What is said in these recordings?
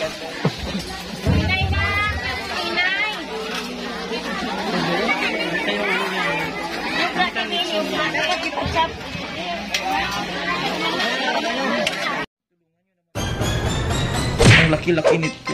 Ang laki-laki nito.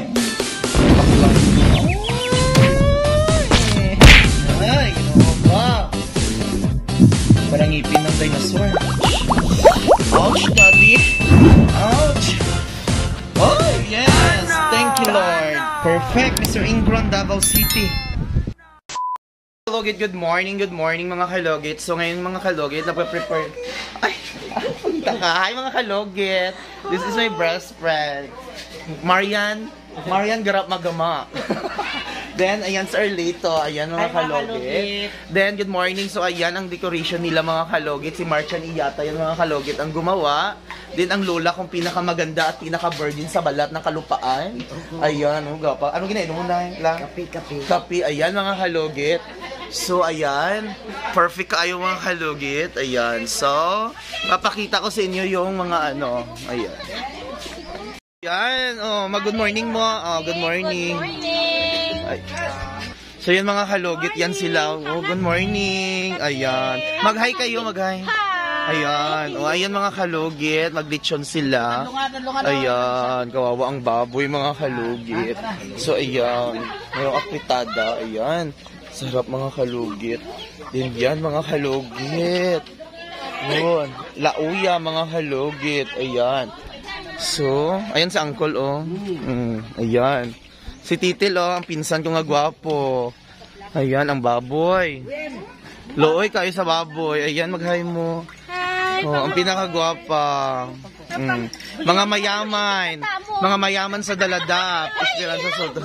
Ay, ba? Parang ngipin ng dinosaur. Ouch, daddy. Ouch. Oh, yes. Thank you, Lord. Perfect, Mr. Ingron, Davao City. Kalogit, good morning mga kalogit. So ngayon mga kalogit, nagpe-prepare. Ay, punta ka. Hi mga kalogit. This is my best friend. Marian garap magama. Then, ayan sa Arlito. Ayan mga kalogit. Then, good morning. So, ayan ang decoration nila mga kalogit. Si Marchan Iyata, yan mga kalogit ang gumawa. Then, ang lola kong pinakamaganda at pinaka-virgin sa balat ng kalupaan. Ayan, oh, gapa. Ano ginainom mo na lang? Kape. Ayan mga kalogit. So, ayan. Perfect kayo mga kalugit. Ayan. So, papakita ko sa inyo yung mga ano. Ayan. Ayan. Oh, mag-good morning mo. Oh, good morning. Good morning. Ay. So, yan mga kalugit. Yan sila. Oh, good morning. Ayan. Mag-hi kayo, mag-hi. Ayan. Oh, ayan mga kalugit. Mag-lechon sila. Ayan. Kawawa ang baboy mga kalugit. So, ayan. Mayroong apritada. Ayan. Sarap mga kalugit. Din yan mga kalugit. Yun. Lauya mga kalugit. Ayan. So, ayan si Uncle oh. Ayan. Si Titil oh, ang pinsan ko nga gwapo. Ayan, ang baboy. Looy kayo sa baboy. Ayan, mag-hi mo. Oh, ang pinakagwapa. Mga mayaman. Mga mayaman sa Daladap. Esperanza Soto.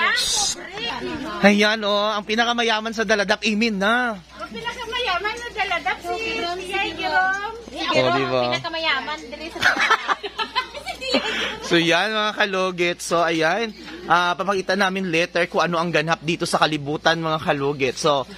Ayan oh, ang pinakamayaman sa Daladap. Imin na. Ang pinakamayaman sa Daladap si Jerome. Oh, diba? Pinakamayaman dali sa So yan mga kalugit. So ayan, papakita namin later kung ano ang ganap dito sa kalibutan mga kalugit.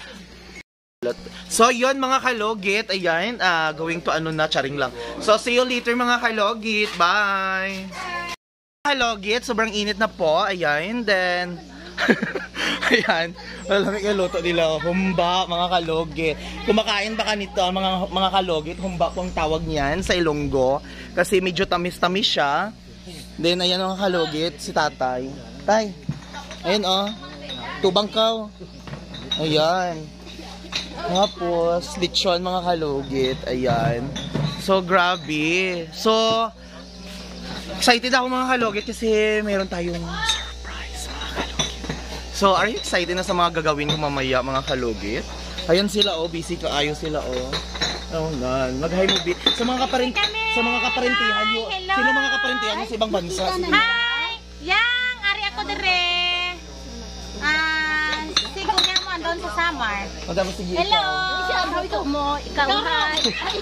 So yun mga kalugit, ayan, going to ano na, charing lang. So see you later mga kalugit. Bye! Kalugit, sobrang init na po. Ayan, then ayan, malamig yung luto nila. Humba, mga kalugit. Kumakain ba ka nito, mga kalugit? Humba po ang tawag niyan sa Ilonggo. Kasi medyo tamis-tamis siya. Then, ayan mga kalugit, si tatay. Tay, ayan oh, tubangkaw. Ayan. Tapos, lechon mga kalugit. Ayan. So, grabe. So, excited ako mga kalugit kasi meron tayong surprise mga kalugit. So, are you excited na sa mga gagawin ko mamaya mga kalugit? Ayan sila oh, busy kaayo sila oh. Oh God, mag-hi mo sa mga kaparentihan nyo. Sino mga kaparentihan nyo sa ibang bansa? Hi! Yang! Ari ako dire. Sigo niya mo andon sa Samar. Hello! Ikaw mo, ikaw hi.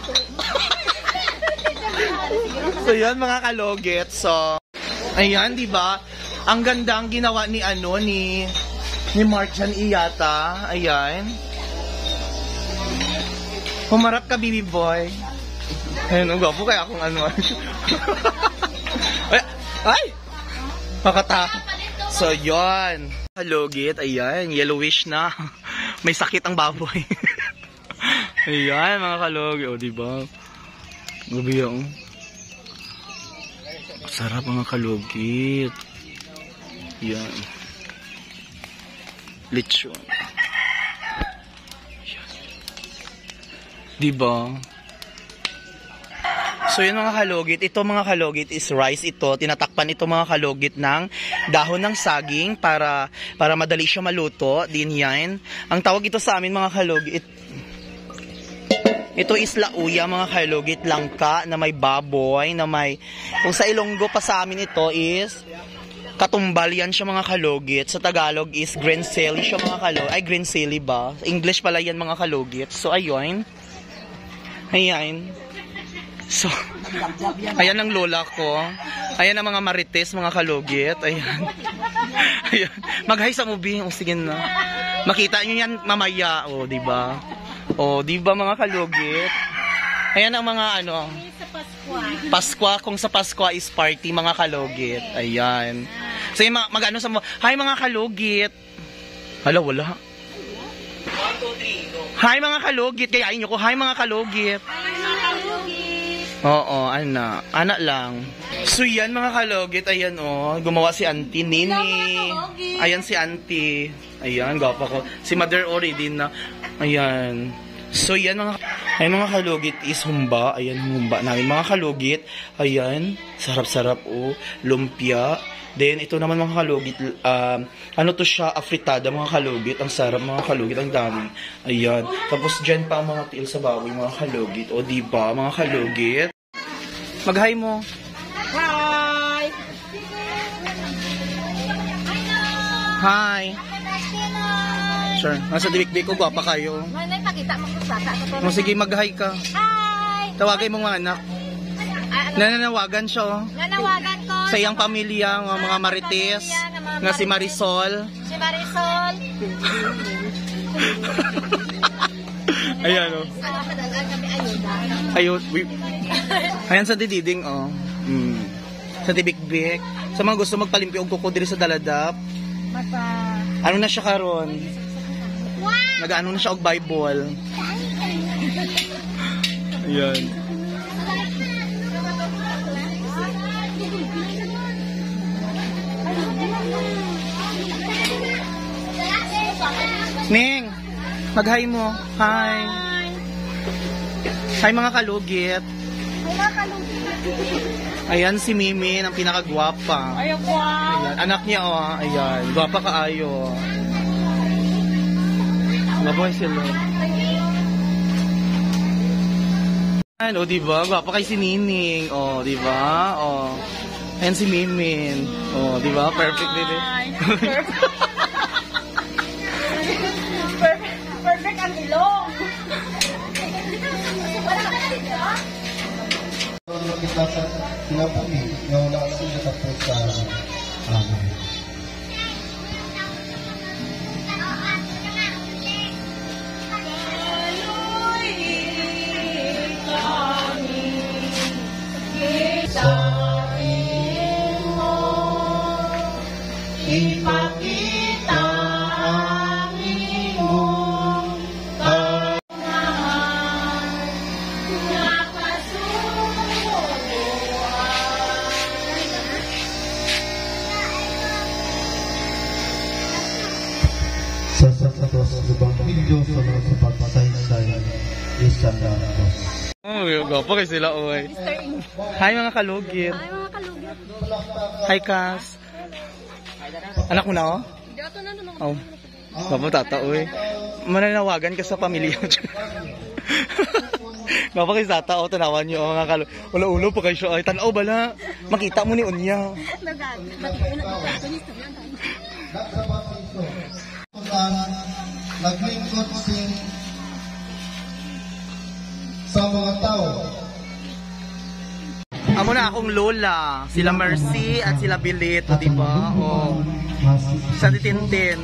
So yan mga kalugit. So, ayan diba? Ang ganda ang ginawa ni ano, ni Marchan Iyata. Ayan. Humarap ka, baby boy. Ayun, ang gwapo kaya akong ano. Ay! Makata. So, yun. Kalugit, ayan. Yellowish na. May sakit ang baboy. Ayan, mga kalugit. O, diba? Gabi yung. Sarap, mga kalugit. Ayan. Lechon. Diba? So yun mga kalugit, ito mga kalugit is rice ito. Tinatakpan ito mga kalugit ng dahon ng saging para madali siya maluto. Din yan. Ang tawag ito sa amin mga kalugit, ito is lauya mga kalugit, langka na may baboy, na may, kung sa Ilonggo pa sa amin ito is katumbal yan siya mga kalugit. Sa Tagalog is grenceli siya mga kalugit. Ay, grenceli ba? English pala yan mga kalugit. So ayun. Ayan. So, ayan ang lola ko. Ayan ang mga marites, mga kalugit. Ayan. Ayan. Mag-hi sa movie. O, sige na. Makita nyo yan mamaya. O, diba? O, diba mga kalugit? Ayan ang mga ano. Paskwa. Kung sa Paskwa is party, mga kalugit. Ayan. Sige, mag-ano sa mo. Hi mga kalugit. Hala, wala. 1, 2, 3, go. Hi mga kalugit. Kayain nyo ko. Hi mga kalugit. Hi mga kalugit. Oo, anak lang. So yan mga kalugit, ayan gumawa si Auntie Nini. Ayan si Auntie. Ayan, gapa ko. Si Mother already na. Ayan. So yan mga kalugit is humba. Ayan, humba namin mga kalugit. Ayan, sarap-sarap lumpia. Then ito naman mga kalugit, ano to siya, afritada mga kalugit. Ang sarap mga kalugit, ang dami. Ayan. Tapos dyan pa ang mga tiil sa baboy mga kalugit. O diba mga kalugit? Mag-hi mo. Hi. Hi. Sure. Nasa dibik-bik ko, gwapa kayo. Manay, pakita mo sa bata. Sige, mag-hi ka. Hi. Tawagay mong mga anak. Nananawagan siya. Nanawagan ko. Sa iyang pamilya, mga Marites, nga si Marisol. Si Marisol. Ayan Ayun. Ayan sa dididing Sa dibik-bik. Sa mga gusto magpalimpyo og kuko diri sa Daladap. Ano na siya karon? Nag-ano na siya og Bible. Ayan. Ning, mag-hi mo. Hi. Hi mga kalugit. Ayan si Mimi, ang pinakagwapa. Ay, wow. Ayan, anak niya ayan, gwapa kaayo. Mabuhay sila. Ayan, diba? Gwapa kay si Nining. Diba? Ayan si Mimin. Diba? Perfect din. Perfect ang ilong. Kita sa pinapuni na wala sila tapos sa amin. Ipakita ang iyong sa lubang video sa mga pagsaysay isang datos. Gwapo kay sila, oy. Hi mga kalugit. Ay, mga kalugit. Hi, Cass. Anak mo na, Gwapo, tata, oy. Mananawagan ka sa pamilya. Gwapo kay tata, tanawan niyo, mga kalugit. Wala ulo pa kayo siya, ay. Tanaw bala. Makita mo ni Unya. Naglingkod sa mga tao. Amo na akong lola, sila Mercy at sila Bilit, di ba? Sa Titintin,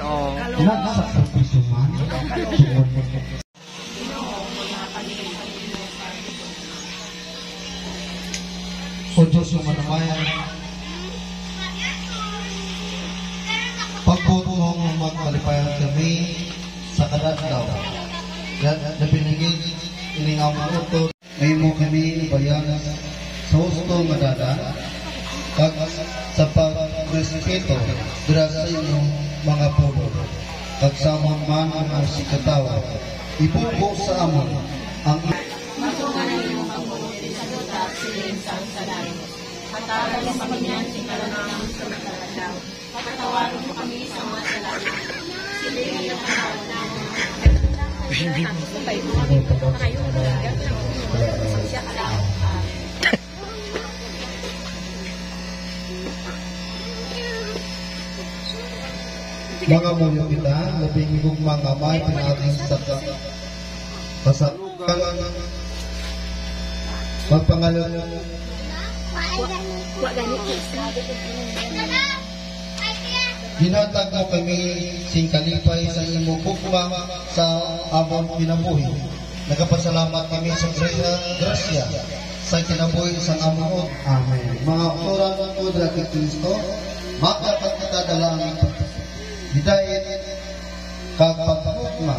O Diyos yung manamayan, pagbuto mong magkalipayan kami sa kadadlaw. Na binigay ining among utot, ay mo kami bayan sa gusto madada, kag sa pag-respeto dira sa inyong mga pulo. Kag sa amon man ang sikatawa, ibubo sa amon ang Patawarin mo kami yan, sinalaman sa matalaw. Patawarin mo kami sa mga salamin. Silingin ang katawan namin. mga mulyo kita, labing igong mga may pinating sa pasalukan, magpangalan ginatag mo kami singkalipay sa imong bukbang sa amon kinabuhi. Nagapasalamat kami sa grasya sa kinabuhi sa amon. Amen. Mga oran ng Kristo, magdapat madala ang hidayat kag pagtukma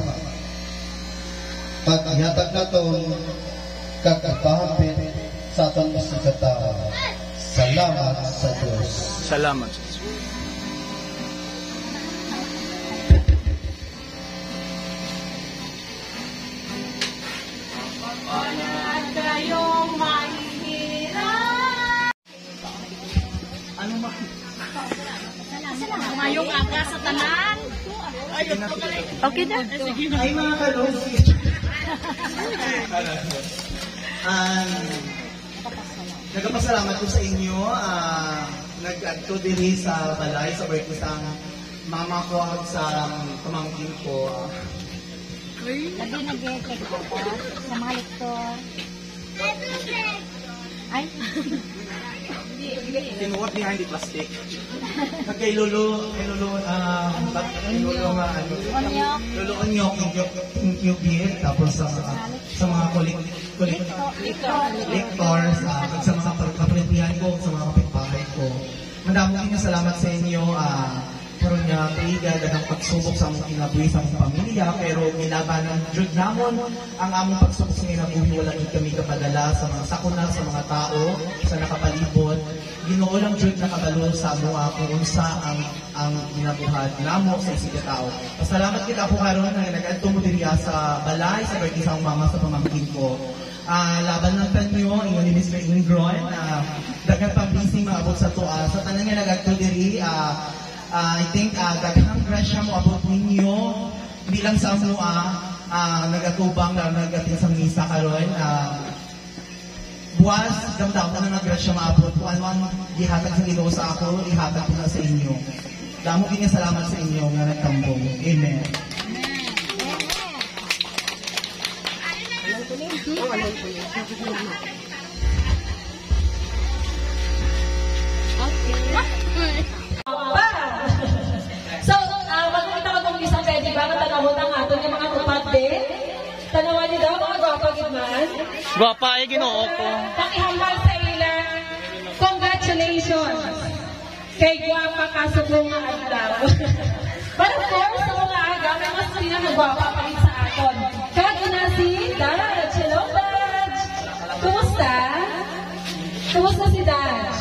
kag ihatag naton kag pagpahapit sa aton sa katawa. Salamat sa Diyos. Salamat. At kayong mahihirap. Ano ma? Mayong aga sa tanan. Okay na. Ay mga kalugit. Nagpasalamat ko sa inyo. Nag-adto diri sa balay sa birthday sa mama ko at sa pamangkin ko. Lagi nag-e-check ako sa mga lektor. Ay, Tinuot behind the plastic. Kay Lolo nga ano. Lolo Onyok, yung beer, tapos sa mga collectors, sa mga kapalipihan ko, sa mga kapitbahay ko. Madami din salamat sa inyo. Karon nga kaiga daghang pagsubok sa among kinabuhi sa among pamilya, pero nilabanan jud namon ang among pagsubok sa kinabuhi. Wala jud kami kapadala sa mga sakuna, sa mga tao sa nakapalibot. Ginoo lang jud nakabalo sa amoa kung unsa ang ginabuhat namo sa isig tao. Pasalamat kita po karon nga nag-adto mo diri sa balay sa birthday sa mama sa pamangkin ko. Laban ng tanyo, ingon ni Mr. Ingron, daghang pambisi maabot sa tuwa. Sa tanan nga nag-adto diri, I think daghang grasya mo abot ninyo bilang sa amo nagatubang na nagating sa misa karon. Buwas damdam na grasya maabot kung ano gihatag sa Ginoo sa ako, ihatag ko na sa inyo. Damo kini salamat sa inyo nga nagtambong. Amen. So, magkakita ko itong isang pwede ba nga tanawon ang ato yung mga kumate? Tanawan niyo daw mga gwapa-gidman? Gwapa ay Ginoo ko. Pakihambal sa ilang congratulations kay gwapa kasubong nga adlaw. But of course, sa mga aga, may mas pinakagwapa pa rin sa aton. Kaguna si Daj. Hello, Daj! Kumusta? Kumusta si Daj?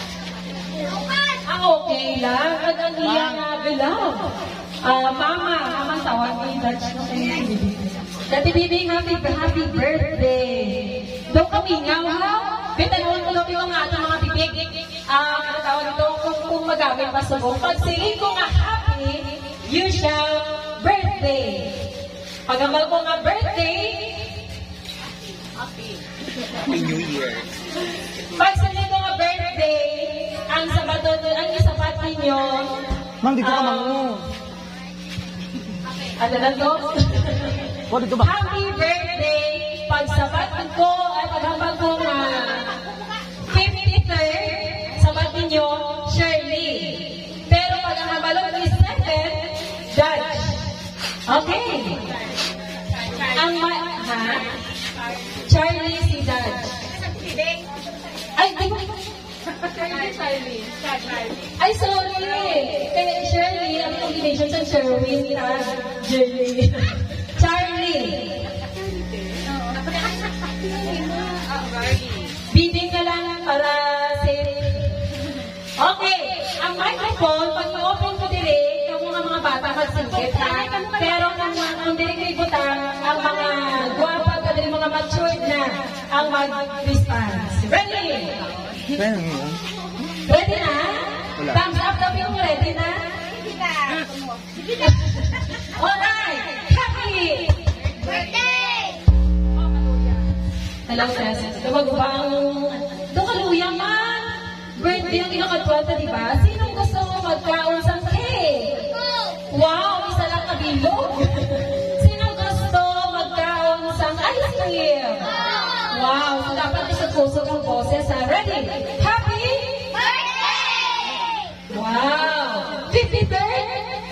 Okay lang. At ang iyang beloved. Mama tawag ni Daj no kayo. Dati bibing happy birthday. Daw kami nga, ha? Bitanong ko daw yung atong mga bibig. Tawag ito kung magagawin pa subong. Pag singin ko nga happy, you shall birthday. Pag amal ko nga birthday, happy New Year. pag singin ko nga birthday, ang sabato, ang isapat ninyo, Mang, dito ka mangu. ano lang to? Dito ba? Happy birthday! Pagsabat ko ay paghambal ko nga 53rd, sabat ninyo, Shirley. Pero pag ang habalog is 2nd, Judge. Okay. Ang Charlie si Judge. Ay, di ba? Ay, sorry. Kaya Shirley, ang combination sa Sherwin na Jerry. Charlie. Bidding na lang para safe. Okay, ang microphone, pag ma-open ko dire, yung mga bata magsingkit ha. Pero kung dire kayo butang, ang mga guwapa, kadali mga matured na, ang mag-response. Ready? Ready na? Wala. Thumbs up daw yung ready na? Alright! Happy! Hello, Tess. Tawag ba ang... Kaluya man! Birthday ang inakatwata, di ba? Sinong gusto mo magkaon sa cake? Wow! Isa lang kabilog! Sinong gusto magkaon sa ice cream? Wow! So dapat isag-pusog ang boses, ha? Ready? Happy? Wow! 53rd?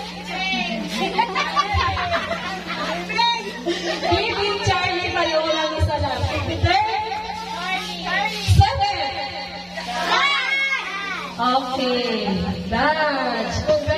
Baby Charlie, payo lang isa lang. 53rd? 7th? Okay. Dodge.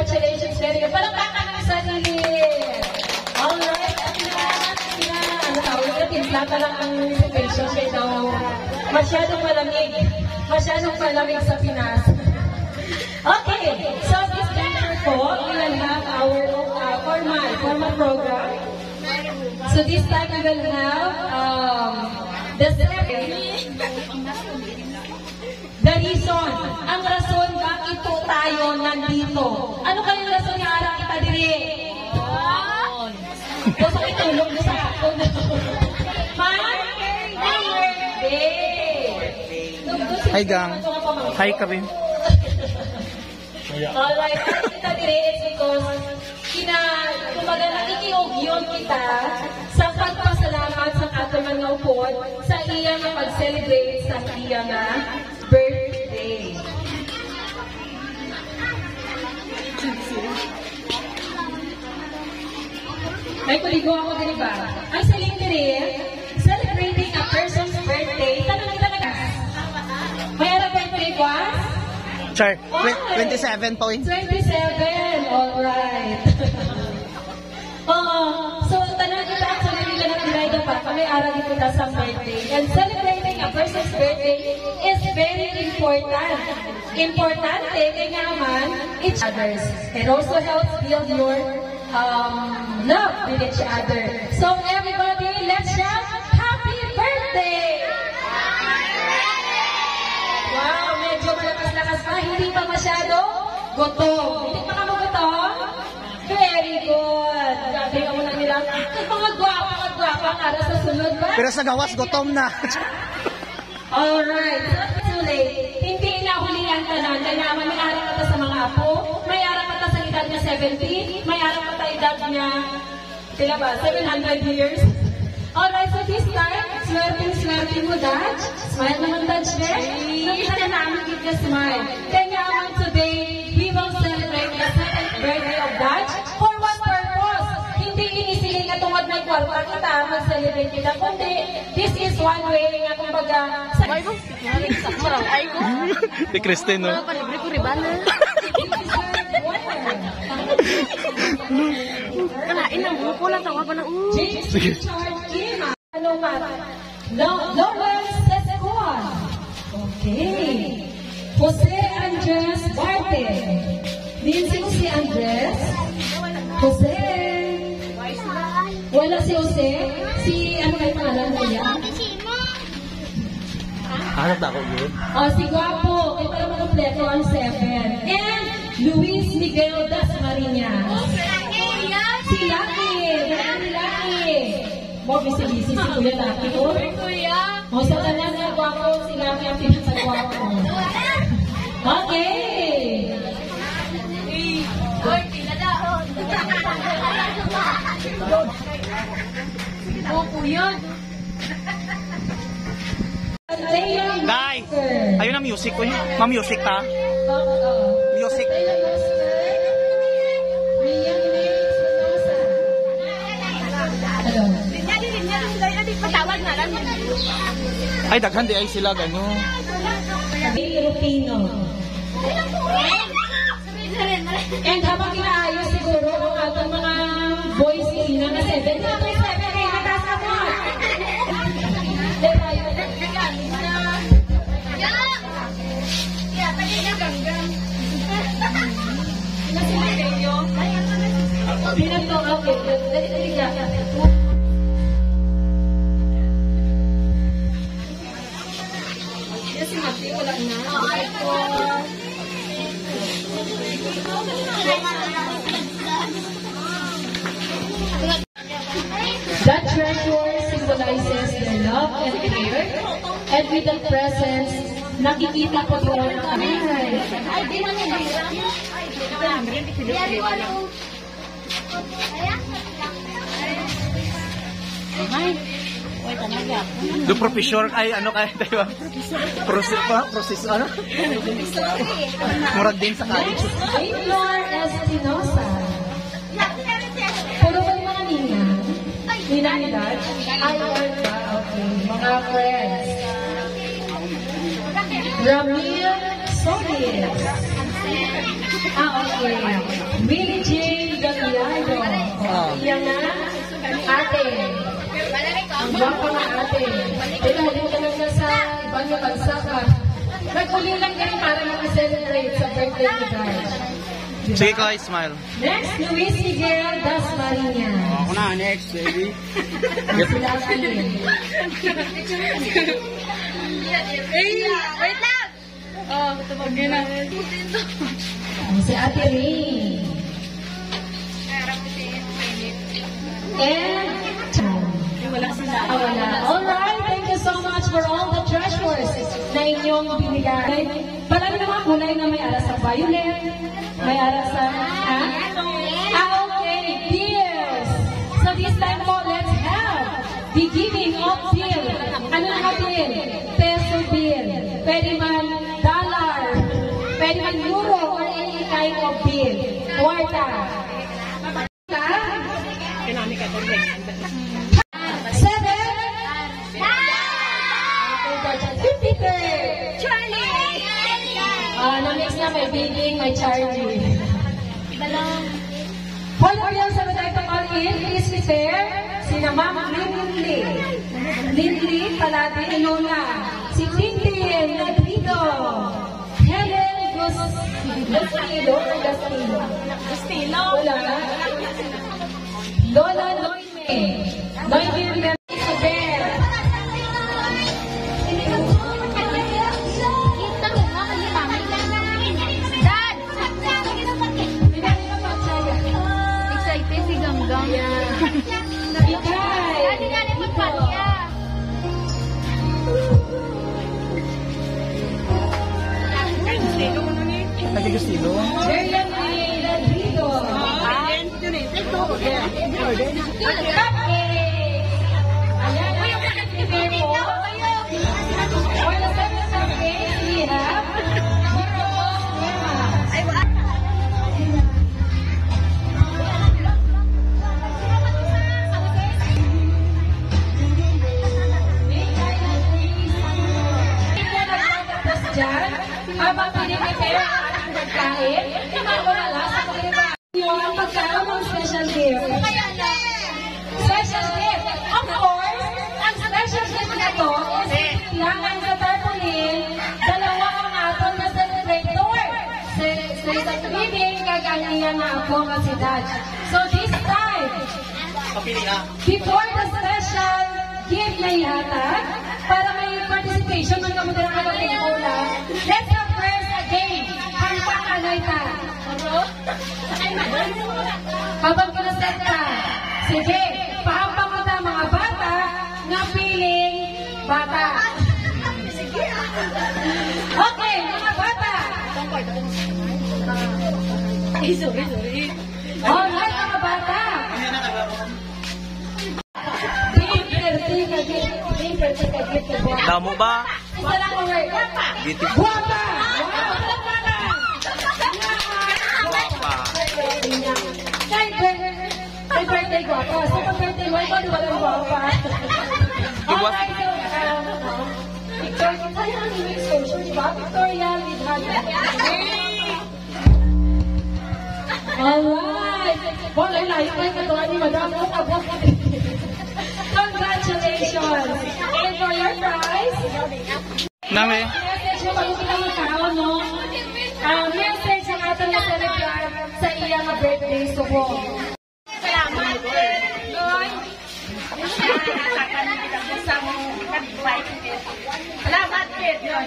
Islata lang ang situation kay daw masyadong malamig sa Pinas. Okay, so this time po, we will have our formal program. So this time we will have the reason, ang rason bakit po tayo nandito. Ano kayong rason niya araw kita diri? Gusto ko itulog mo sa akin. Hi gang. Hi Karin. Alright, kita dire is because kumbaga nakikiugyon kita sa pagpasalamat sa ating mga upod sa iya nga pag-celebrate sa iya nga birthday. Ay, kuligo ako din ba? Ang saling dire, celebrating a person's birthday, tanong talaga. May araw birthday ko, Char, 27 points. 27, alright. So tanong kita actually nila na pinayda pa, kami araw dito ta sa birthday. And celebrating a person's birthday is very important. Importante, kaya naman, each others. It also helps build your love with each other. So everybody, let's shout, Happy Birthday! Wow, medyo malakas-lakas pa. Hindi pa masyado gutom. Hindi pa ka magutom? Very good. Grabe ka muna nila. Mga gwapa para sa sunod ba? Pero sa gawas, gutom na. Alright. So, too late. Hindi na hulihan ka na. Kaya naman may araw ka sa mga apo. May araw ka sa edad niya 70. May araw ka sa edad niya, sila ba, 700 years. Alright, so this time, swerte mo, Dad. Smile naman, Dad, nakita na namin give the smile. Kaya naman today, we will celebrate the 7th birthday of Dad. For what purpose? Hindi inisilin na tungod ng kwarta kita, mag-celebrate kita. Kundi, this is one way nga kumbaga, Di Kristino. Kalain ng buko lang, tawa pa na James Richard Kim. Ano man? Lawrence Sescuan. Okay. Jose Andres Barte. Din si Andres. Jose. Wala si Jose. Si ano kayo pangalan mo yan? Hanap na ako yun. Si Guapo. Ito naman kompleto ang 7. And Luis Miguel Dasmariñas. Si Lucky. Very Lucky. Busy si Kuya Lucky ko. O sa tanan na Guapo, si Lucky ang pinasa-guapo. Okay. yun. Day! Ayun ang music ko. Ma-music ta? Music. Ay, daghan di ay sila gano'n. Filipino. And habang inaayos siguro ang ating mga boys na 7. Number 7 ay matasa mo. Pinag-to, okay. Dali ka. Kasi mati, wala na. That treasure symbolizes their love and care, and with the presence, nakikita po doon ang kamay. Do professor ay ano kaya tayo? Proses ano? Murag din sa college. Flor Espinosa. Puro ba yung mga ninanidad? Ay, ba? Okay. Mga friends. Ramil Solis. Okay. Willie Jane Gallardo. Yan na. Ate. Ang gwapa nga ate. Dahil ka lang sa ibang bansa ka. Naguli lang yan para mag-celebrate sa birthday ni Guy. Sige ko, smile. Next, Luis Miguel Dasmariñas. Ako na, next, baby. Sila Atin. Wait lang! Oh, tumagin na. Si Ate Ring. And Wala sila. wala. Alright, thank you so much for all the treasures na inyong binigay. Parang naman kulay na may aras sa violet, may aras sa... okay, bills. So this time po, let's have the giving of bill. Ano na bill? Peso bill. Pwede man dollar. Pwede man euro or any kind of bill. Kwarta. Na-mix na may bidding, may charging. For the bills na tayo call in, please prepare sina Ma'am Lindley Palati Inona, si Tintin Nagrido, Helen Gustilo. Wala. Lola Noime Isabel. Excited si Ganggang. Nagigustilo. Miriam Nagrido. Habang pinipipare ang ating pagkain, mawala sa pagkakita. Yung pagkain ng special gift. Special gift. Of course, ang special gift na to is kailangan sa tarpaulin, dalawa ang atong na celebrator. Sa tubig, kaganyan na ako kasi Dad. So this time, before the special gift na ihatag, para may participation ng kamutin ang ating bola, let's have first a game. Hampang alay ka. Habang kinaset ka, sige, pahampang mo ta mga bata na piling bata. Okay, mga bata. Alright, mga bata. Damo ba? Isa lang ang word. Giti. Guwapa! Guwapa. May birthday guwapa. So, pag birthday mo, ikaw walang guwapa. Alright, so, Victoria, tayo ang imig social, di ba? Victoria, with husband. Alright. Wala na, yung kayo katuwa ni Madam Mukabot. Congratulations! And for your prize, Nami. message mo bago kita magkaon, no? Message ang ating na-celebrar sa iyang birthday subong. Salamat, Loy. Salamat, Loy.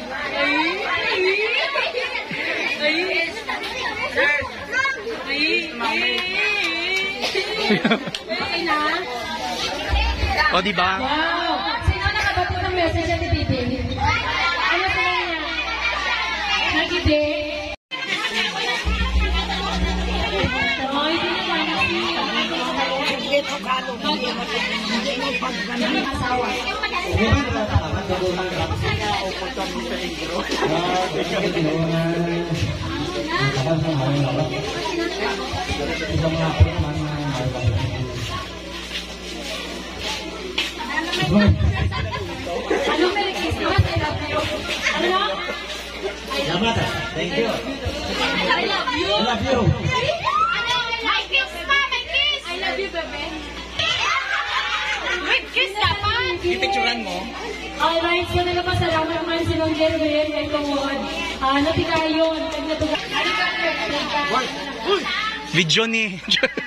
Okay na? O, diba? Wow! Sino nakabatid ng message ni Bibi? Ano sa niya? Nagide? Oh, hindi naman. Asawa. Ano Merry Christmas? I love you. Ano? Salamat. Thank you. I love you. I love you. My kiss pa, my kiss. I love you, bebe. Wait, kiss dapat. Pipicturean mo? Alright, so nagpasalamat man silang Gerben kay Tungod. Natikayon, kag natuga. Video ni.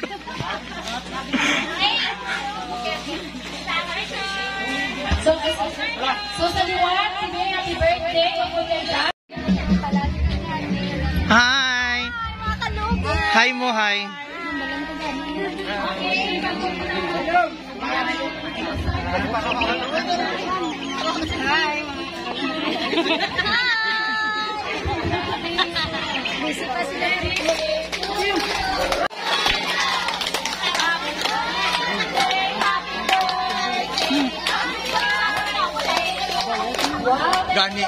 So sa liwan, sige, happy birthday. Hi! Hi mo, hi. Busy pa sila. Gani.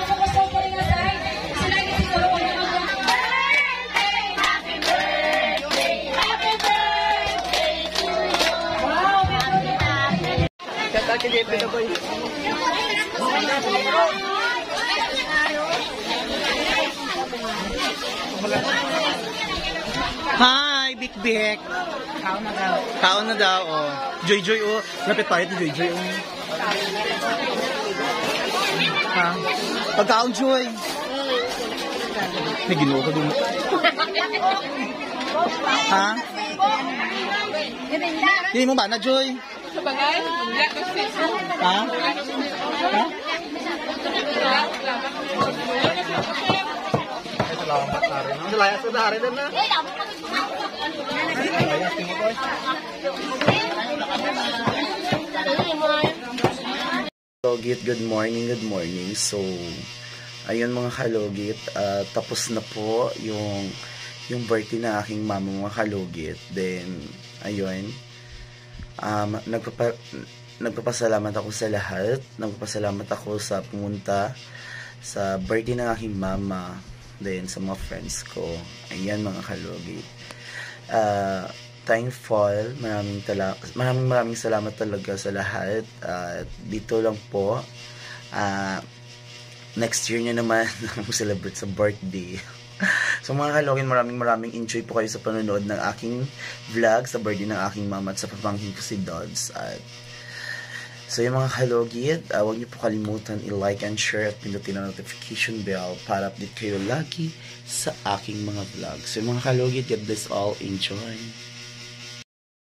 Hi, Big Big. Kaon na daw, oh. Joy Joy, oh. Lapit tayo to Joy Joy, oh. Ha? Pagkaon, Joy. May ginoo ka dun. Ha? Hindi mo ba na, Joy? Ha? Ha? Salamat sa dari din na. Kalogit, good morning, good morning. So, ayun mga kalogit, tapos na po yung birthday na aking mama mga kalogit. Then, ayun, nagpapasalamat ako sa lahat. Nagpapasalamat ako sa pumunta sa birthday ng aking mama. Then, sa mga friends ko. Ayan mga kalogit. Thankful, maraming salamat talaga sa lahat. Dito lang po, next year nyo naman celebrate sa birthday. So mga kalogin, maraming enjoy po kayo sa panonood ng aking vlog sa birthday ng aking mama at sa pamangkin ko si Dodds. So yung mga kalogit, huwag niyo po kalimutan i-like and share at pindutin ang notification bell para update kayo lagi sa aking mga vlog. So yung mga kalogit, God bless all, enjoy!